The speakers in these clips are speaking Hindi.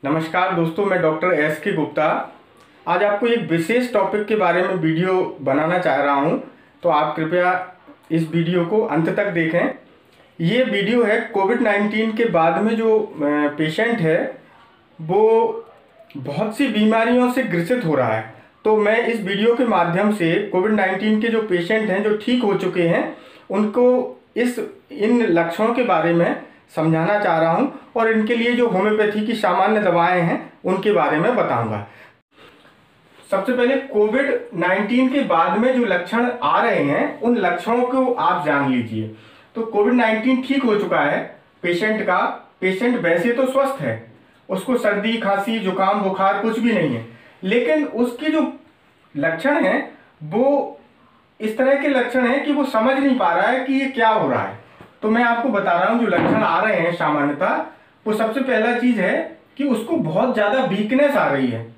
नमस्कार दोस्तों, मैं डॉक्टर एस के गुप्ता आज आपको एक विशेष टॉपिक के बारे में वीडियो बनाना चाह रहा हूं, तो आप कृपया इस वीडियो को अंत तक देखें। ये वीडियो है कोविड-19 के बाद में जो पेशेंट है वो बहुत सी बीमारियों से ग्रसित हो रहा है। तो मैं इस वीडियो के माध्यम से कोविड-19 के जो पेशेंट हैं जो ठीक हो चुके हैं उनको इन लक्षणों के बारे में समझाना चाह रहा हूं और इनके लिए जो होम्योपैथी की सामान्य दवाएं हैं उनके बारे में बताऊंगा। सबसे पहले कोविड-19 के बाद में जो लक्षण आ रहे हैं उन लक्षणों को आप जान लीजिए। तो कोविड-19 ठीक हो चुका है पेशेंट वैसे तो स्वस्थ है, उसको सर्दी खांसी जुकाम बुखार कुछ भी नहीं है, लेकिन उसके जो लक्षण हैं वो इस तरह के लक्षण हैं कि वो समझ नहीं पा रहा है कि ये क्या हो रहा है। तो मैं आपको बता रहा हूं जो लक्षण आ रहे हैं सामान्यतः, वो सबसे पहला चीज है कि उसको बहुत ज्यादा वीकनेस आ रही है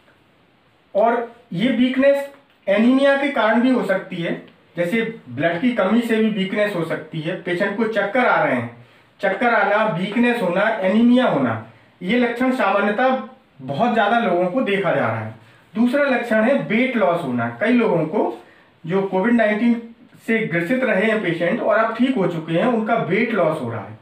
और ये वीकनेस एनीमिया के कारण भी हो सकती है, जैसे ब्लड की कमी से भी वीकनेस हो सकती है। पेशेंट को चक्कर आ रहे हैं, चक्कर आना, वीकनेस होना, एनीमिया होना, ये लक्षण सामान्यतः बहुत ज्यादा लोगों को देखा जा रहा है। दूसरा लक्षण है वेट लॉस होना। कई लोगों को जो कोविड-19 से ग्रसित रहे हैं पेशेंट और अब ठीक हो चुके हैं उनका वेट लॉस हो रहा है।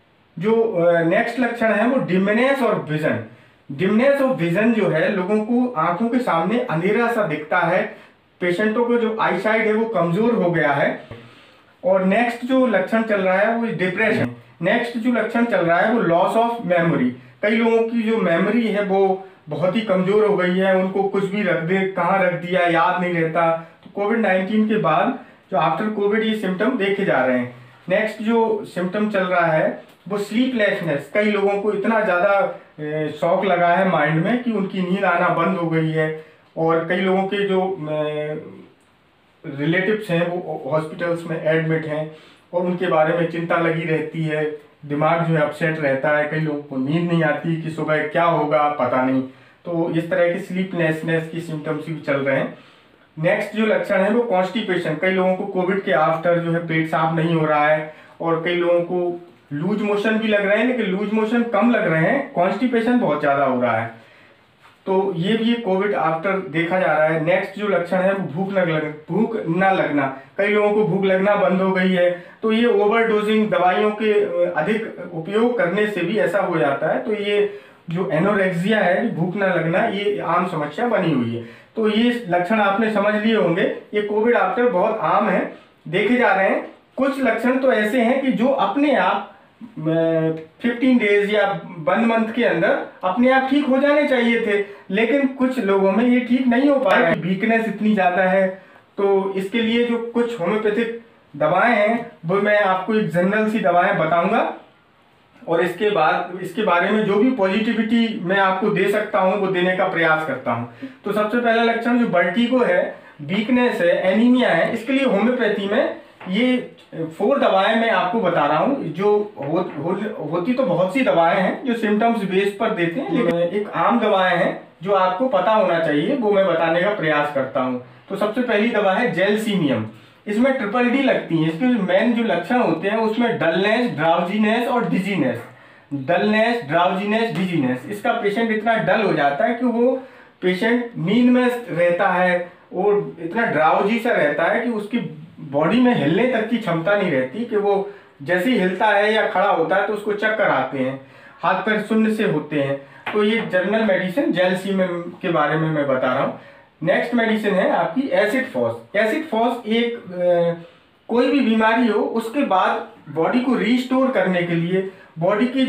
जो नेक्स्ट लक्षण है वो डिमनेस और विजन। डिमनेस और विजन जो है, लोगों को आंखों के सामने अंधेरा सा दिखता है, पेशेंटों को जो आई साइट है वो कमजोर हो गया है। और नेक्स्ट जो लक्षण चल रहा है वो डिप्रेशन। नेक्स्ट जो लक्षण चल रहा है वो लॉस ऑफ मेमोरी। कई लोगों की जो मेमोरी है वो बहुत ही कमजोर हो गई है, उनको कुछ भी रख दे, कहाँ रख दिया याद नहीं रहता। तो कोविड-19 के बाद जो आफ्टर कोविड ये सिम्टम देखे जा रहे हैं। नेक्स्ट जो सिम्टम चल रहा है वो स्लीपलेसनेस। कई लोगों को इतना ज़्यादा शॉक लगा है माइंड में कि उनकी नींद आना बंद हो गई है और कई लोगों के जो रिलेटिव्स हैं वो हॉस्पिटल्स में एडमिट हैं और उनके बारे में चिंता लगी रहती है, दिमाग जो है अपसेट रहता है। कई लोगों को नींद नहीं आती कि सुबह क्या होगा पता नहीं। तो इस तरह की स्लीपलेसनेस की सिम्टम्स भी चल रहे हैं। नेक्स्ट जो लक्षण है वो कॉन्स्टिपेशन। कई लोगों को कोविड के आफ्टर जो है पेट साफ नहीं हो रहा है और कई लोगों को लूज मोशन भी लग रहे हैं, लेकिन लूज मोशन कम लग रहे हैं, कॉन्स्टिपेशन बहुत ज्यादा हो रहा है। तो ये भी कोविड आफ्टर देखा जा रहा है। नेक्स्ट जो लक्षण है वो भूख ना लगना। कई लोगों को भूख लगना बंद हो गई है, तो ये ओवरडोजिंग दवाइयों के अधिक उपयोग करने से भी ऐसा हो जाता है। तो ये जो एनोरेक्सिया है, भूख ना लगना, ये आम समस्या बनी हुई है। तो ये लक्षण आपने समझ लिए होंगे, ये कोविड आफ्टर बहुत आम है, देखे जा रहे हैं। कुछ लक्षण तो ऐसे हैं कि जो अपने आप 15 डेज या 1 मंथ के अंदर अपने आप ठीक हो जाने चाहिए थे, लेकिन कुछ लोगों में ये ठीक नहीं हो पाया। वीकनेस इतनी ज्यादा है, तो इसके लिए जो कुछ होम्योपैथिक दवाएं हैं वो मैं आपको एक जनरल सी दवाएं बताऊंगा और इसके बाद इसके बारे में जो भी पॉजिटिविटी मैं आपको दे सकता हूं वो देने का प्रयास करता हूं। तो सबसे पहला लक्षण जो वर्टिगो है, वीकनेस है, एनीमिया है, इसके लिए होम्योपैथी में ये 4 दवाएं मैं आपको बता रहा हूं। जो होती तो बहुत सी दवाएं हैं जो सिम्टम्स बेस पर देते हैं, लेकिन एक आम दवाएं हैं जो आपको पता होना चाहिए, वो मैं बताने का प्रयास करता हूं। तो सबसे पहली दवा है जेलसीनियम। इसमें ट्रिपल डी लगती है। इसके मेन जो लक्षण होते हैं उसमें डलनेस, ड्राउजीनेस और डिजीनेस। Dullness, drowsiness, dizziness. इसका पेशेंट इतना डल हो जाता है कि वो पेशेंट नींद में रहता है और इतना ड्राउजी सा रहता है कि उसकी बॉडी में हिलने तक की क्षमता नहीं रहती, कि वो जैसे ही हिलता है या खड़ा होता है तो उसको चक्कर आते हैं, हाथ पैर शून्य से होते हैं। तो ये जनरल मेडिसिन जेलसीनियम के बारे में मैं बता रहा हूँ। नेक्स्ट मेडिसिन है आपकी एसिड फॉस। एसिड फॉस एक कोई भी बीमारी हो उसके बाद बॉडी को रीस्टोर करने के लिए, बॉडी की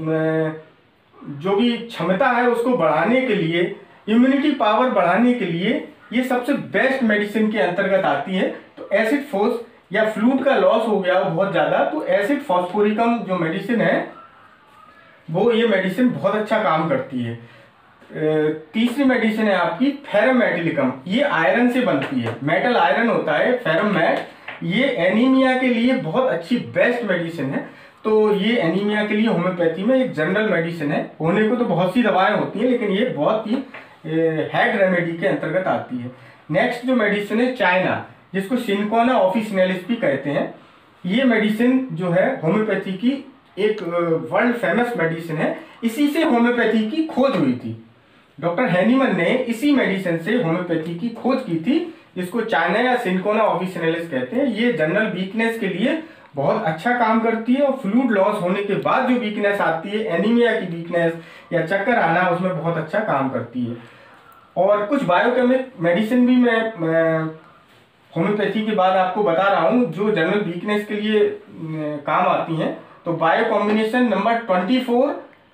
जो भी क्षमता है उसको बढ़ाने के लिए, इम्यूनिटी पावर बढ़ाने के लिए ये सबसे बेस्ट मेडिसिन के अंतर्गत आती है। तो एसिड फॉस या फ्लूइड का लॉस हो गया बहुत ज्यादा, तो एसिड फॉस्फोरिकम जो मेडिसिन है वो ये मेडिसिन बहुत अच्छा काम करती है। तीसरी मेडिसिन है आपकी फेरम मेटिलिकम। ये आयरन से बनती है, मेटल आयरन होता है फेरम मैट। ये एनीमिया के लिए बहुत अच्छी बेस्ट मेडिसिन है। तो ये एनीमिया के लिए होम्योपैथी में एक जनरल मेडिसिन है। होने को तो बहुत सी दवाएं होती हैं, लेकिन ये बहुत ही हेड रेमेडी के अंतर्गत आती है। नेक्स्ट जो मेडिसिन है चाइना, जिसको सिनकोना ऑफिसिनेलिस भी कहते हैं। ये मेडिसिन जो है होम्योपैथी की एक वर्ल्ड फेमस मेडिसिन है, इसी से होम्योपैथी की खोज हुई थी। डॉक्टर हैनीमन ने इसी मेडिसिन से होम्योपैथी की खोज की थी, जिसको चाइना या सिंकोना ऑफिसिनालिस कहते हैं। ये जनरल वीकनेस के लिए बहुत अच्छा काम करती है, और फ्लूइड लॉस होने के बाद जो वीकनेस आती है, एनीमिया की वीकनेस या चक्कर आना, उसमें बहुत अच्छा काम करती है। और कुछ बायोकेमिक मेडिसिन भी मैं होम्योपैथी के बाद आपको बता रहा हूँ, जो जनरल वीकनेस के लिए काम आती हैं। तो बायो कॉम्बिनेशन नंबर 24,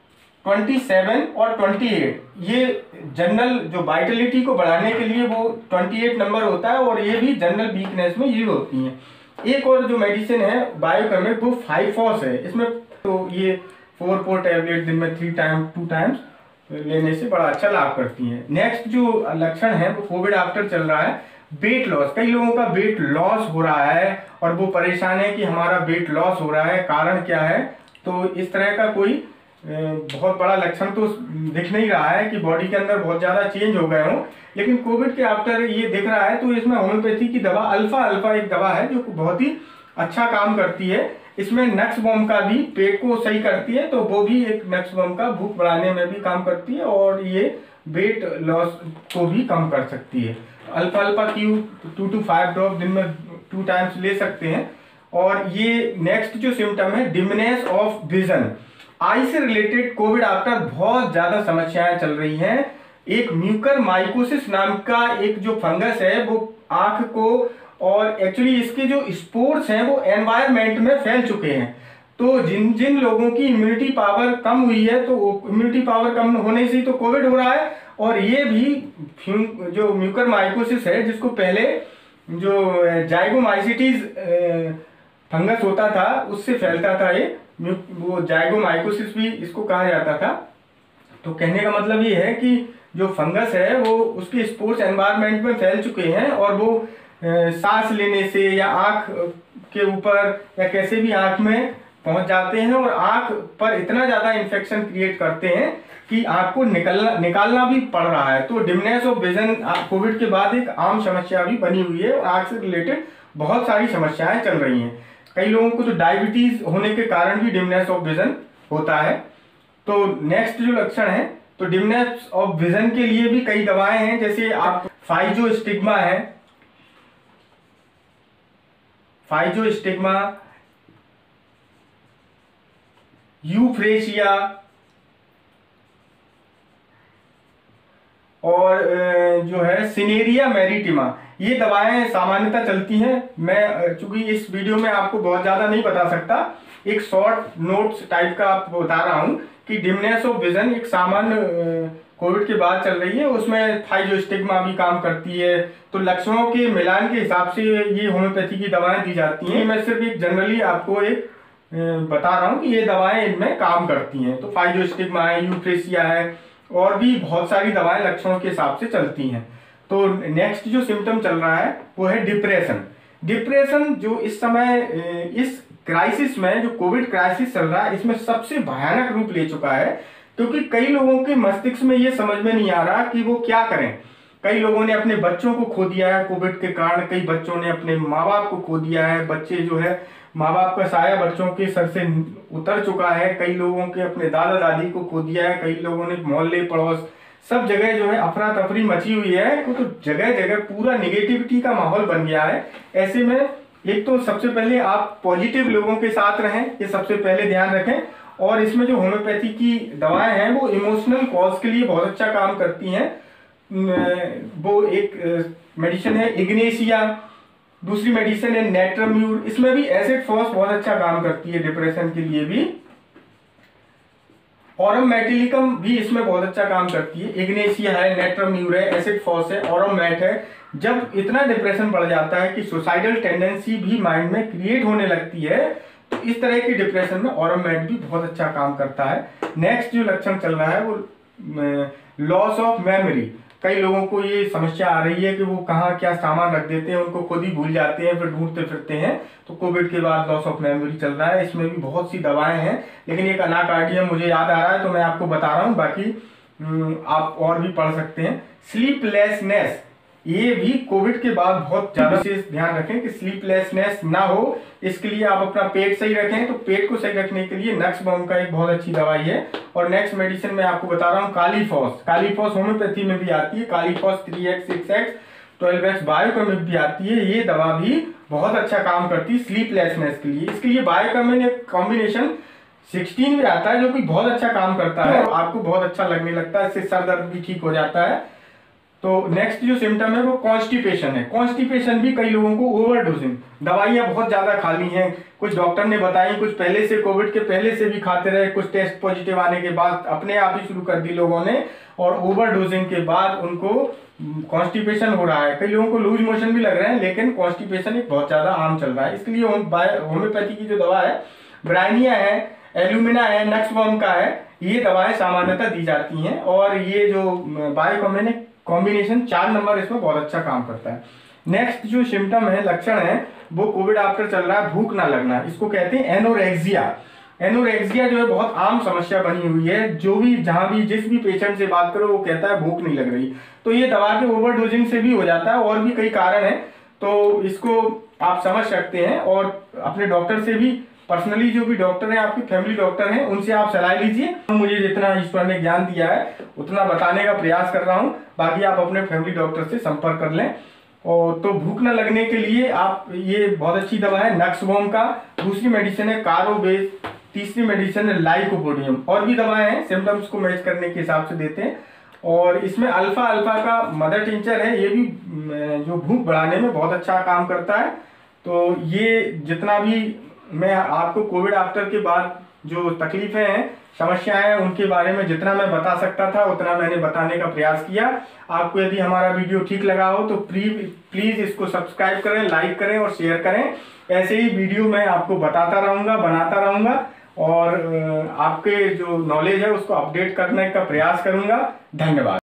27 और 28, ये जनरल जो वाइटलिटी को बढ़ाने के लिए वो 28 नंबर होता है, और ये भी जनरल वीकनेस में यूज होती हैं। एक और जो मेडिसिन है बायोकेमिक, वो 5-FOS है। इसमें तो ये 4 टैबलेट दिन में 2 टाइम्स लेने से बड़ा अच्छा लाभ करती हैं। नेक्स्ट जो लक्षण है वो कोविड आफ्टर चल रहा है, वेट लॉस। कई लोगों का वेट लॉस हो रहा है और वो परेशान है कि हमारा वेट लॉस हो रहा है, कारण क्या है। तो इस तरह का कोई बहुत बड़ा लक्षण तो दिख नहीं रहा है कि बॉडी के अंदर बहुत ज़्यादा चेंज हो गए हों, लेकिन कोविड के आफ्टर ये दिख रहा है। तो इसमें होम्योपैथी की दवा अल्फा एक दवा है जो बहुत ही अच्छा काम करती है। इसमें नक्सबॉम का भी पेट को सही करती है, तो वो भी एक नक्सबॉम का भूख बढ़ाने में भी काम करती है, और ये वेट लॉस को भी कम कर सकती है। अल्फा क्यू 2 to 5 ड्रॉप दिन में 2 टाइम्स ले सकते हैं। और ये नेक्स्ट जो सिम्टम है डिमनेस ऑफ विजन, आई से रिलेटेड कोविड आफ्टर बहुत ज्यादा समस्याएं चल रही हैं। एक म्यूकर माइकोसिस नाम का एक जो फंगस है वो आंख को, और एक्चुअली इसके जो स्पोर्स हैं वो एनवायरमेंट में फैल चुके हैं। तो जिन जिन लोगों की इम्यूनिटी पावर कम हुई है, तो इम्यूनिटी पावर कम होने से ही तो कोविड हो रहा है। और ये भी जो म्यूकर माइकोसिस है, जिसको पहले जो जाइगोमाइसिटीज फंगस होता था उससे फैलता था, ये वो जाइगोमाइकोसिस भी इसको कहा जाता था। तो कहने का मतलब ये है कि जो फंगस है वो उसके स्पोर्स एनवायरनमेंट में फैल चुके हैं, और वो सांस लेने से या आँख के ऊपर या कैसे भी आँख में पहुंच जाते हैं, और आँख पर इतना ज़्यादा इन्फेक्शन क्रिएट करते हैं कि आँख को निकालना भी पड़ रहा है। तो डिमनेस ऑफ विजन कोविड के बाद एक आम समस्या भी बनी हुई है, और आँख से रिलेटेड बहुत सारी समस्याएं चल रही हैं। कई लोगों को तो डायबिटीज होने के कारण भी डिमनेस ऑफ विजन होता है। तो नेक्स्ट जो लक्षण है, तो डिमनेस ऑफ विजन के लिए भी कई दवाएं हैं, जैसे आप फाइजोस्टिग्मा है, यूफ्रेशिया, और जो है सिनेरिया मैरिटिमा, ये दवाएं सामान्यतः चलती हैं। मैं चूंकि इस वीडियो में आपको बहुत ज़्यादा नहीं बता सकता, एक शॉर्ट नोट्स टाइप का आपको बता रहा हूँ कि डिमनेस ऑफ विजन एक सामान्य कोविड के बाद चल रही है, उसमें फाइजोस्टिग्मा भी काम करती है। तो लक्षणों के मिलान के हिसाब से ये होम्योपैथी की दवाएं दी जाती हैं। मैं सिर्फ एक जनरली आपको एक बता रहा हूँ कि ये दवाएं इनमें काम करती हैं। तो फाइजोस्टिग्मा है, यूफ्रेशिया है, और भी बहुत सारी दवाएं लक्षणों के हिसाब से चलती हैं। तो नेक्स्ट जो सिम्टम चल रहा है वो है डिप्रेशन जो इस समय इस क्राइसिस में, जो कोविड क्राइसिस चल रहा है, इसमें सबसे भयानक रूप ले चुका है, क्योंकि कई लोगों के मस्तिष्क में ये समझ में नहीं आ रहा कि वो क्या करें। कई लोगों ने अपने बच्चों को खो दिया है कोविड के कारण, कई बच्चों ने अपने माँ बाप को खो दिया है। बच्चे जो है, माँ बाप का साया बच्चों के सर से उतर चुका है। कई लोगों के अपने दादा दादी को खो दिया है। कई लोगों ने मोहल्ले पड़ोस सब जगह जो है अफरा तफरी मची हुई है। तो जगह जगह पूरा निगेटिविटी का माहौल बन गया है। ऐसे में एक तो सबसे पहले आप पॉजिटिव लोगों के साथ रहें, ये सबसे पहले ध्यान रखें। और इसमें जो होम्योपैथी की दवाएं हैं वो इमोशनल कॉज के लिए बहुत अच्छा काम करती हैं। वो एक मेडिसिन है इग्नेशिया, दूसरी मेडिसिन है नेट्रम्यूर। इसमें भी एसिड फॉस बहुत अच्छा काम करती है डिप्रेशन के लिए भी। ऑरम मेटिलिकम भी इसमें बहुत अच्छा काम करती है। इग्नेशिया है, नेट्रम्यूर है, एसिड फॉस है, ऑरम मेट है। जब इतना डिप्रेशन बढ़ जाता है कि सुसाइडल टेंडेंसी भी माइंड में क्रिएट होने लगती है, तो इस तरह की डिप्रेशन में ऑरम मेट भी बहुत अच्छा काम करता है। नेक्स्ट जो लक्षण चल रहा है वो लॉस ऑफ मेमोरी। कई लोगों को ये समस्या आ रही है कि वो कहाँ क्या सामान रख देते हैं, उनको खुद ही भूल जाते हैं, फिर ढूंढते फिरते हैं। तो कोविड के बाद लॉस ऑफ मेमोरी चल रहा है। इसमें भी बहुत सी दवाएं हैं, लेकिन एक अनाकार्डियम मुझे याद आ रहा है तो मैं आपको बता रहा हूँ, बाकी आप और भी पढ़ सकते हैं। स्लीपलेसनेस, ये भी कोविड के बाद बहुत ज्यादा विशेष ध्यान रखें कि स्लीपलेसनेस ना हो। इसके लिए आप अपना पेट सही रखें, तो पेट को सही रखने के लिए नक्सबॉम का एक बहुत अच्छी दवाई है। और नेक्स्ट मेडिसिन मैं आपको बता रहा हूँ कालीफॉस। कालीफॉस होम्योपैथी में भी आती है, कालीफॉस 3x 6x 12x बायोकम में भी आती है। ये दवा भी बहुत अच्छा काम करती है स्लीपलेसनेस के लिए। इसके लिए बायोकम में कॉम्बिनेशन 16 भी आता है, जो कि बहुत अच्छा काम करता है, आपको बहुत अच्छा लगने लगता है, इससे सर दर्द भी ठीक हो जाता है। तो नेक्स्ट जो सिम्टम है वो कॉन्स्टिपेशन है। कॉन्स्टिपेशन भी कई लोगों को ओवरडोजिंग, दवाइयां बहुत ज्यादा खा ली हैं, कुछ डॉक्टर ने बताई, कुछ पहले से कोविड के पहले से भी खाते रहे, कुछ टेस्ट पॉजिटिव आने के बाद अपने आप ही शुरू कर दी लोगों ने, और ओवरडोजिंग के बाद उनको कॉन्स्टिपेशन हो रहा है। कई लोगों को लूज मोशन भी लग रहे हैं, लेकिन कॉन्स्टिपेशन एक बहुत ज्यादा आम चल रहा है। इसके लिए होम्योपैथी की जो दवा है, ब्राइनिया है, एल्यूमिना है, नक्सबॉम का है, ये दवाएं सामान्यतः दी जाती हैं। और ये जो बायोकॉम्बिनेशन कॉम्बिनेशन 4 नंबर इसमें बहुत अच्छा काम करता है। नेक्स्ट जो सिम्टम है, लक्षण है, वो कोविड आफ्टर चल रहा है, भूख ना लगना, इसको कहते हैं एनोरेक्सिया। एनोरेक्सिया जो है बहुत आम समस्या बनी हुई है, जो भी जहां भी जिस भी पेशेंट से बात करो वो कहता है भूख नहीं लग रही। तो ये दवा के ओवरडोजिंग से भी हो जाता है, और भी कई कारण है, तो इसको आप समझ सकते हैं। और अपने डॉक्टर से भी पर्सनली, जो भी डॉक्टर हैं आपके फैमिली डॉक्टर हैं, उनसे आप सलाह लीजिए। मुझे जितना ईश्वर ने ज्ञान दिया है उतना बताने का प्रयास कर रहा हूं, बाकी आप अपने फैमिली डॉक्टर से संपर्क कर लें। और तो भूख न लगने के लिए आप, ये बहुत अच्छी दवा है नक्सबॉम का। दूसरी मेडिसिन है कारोबेज, तीसरी मेडिसिन है लाइकोपोडियम। और भी दवाएं हैं, सिम्टम्स को मैच करने के हिसाब से देते हैं। और इसमें अल्फा का मदर टिंचर है, ये भी जो भूख बढ़ाने में बहुत अच्छा काम करता है। तो ये जितना भी मैं आपको कोविड आफ्टर के बाद जो तकलीफें हैं, समस्याएं हैं, उनके बारे में जितना मैं बता सकता था उतना मैंने बताने का प्रयास किया। आपको यदि हमारा वीडियो ठीक लगा हो तो प्लीज इसको सब्सक्राइब करें, लाइक करें और शेयर करें। ऐसे ही वीडियो मैं आपको बताता रहूंगा, बनाता रहूंगा, और आपके जो नॉलेज है उसको अपडेट करने का प्रयास करूंगा। धन्यवाद।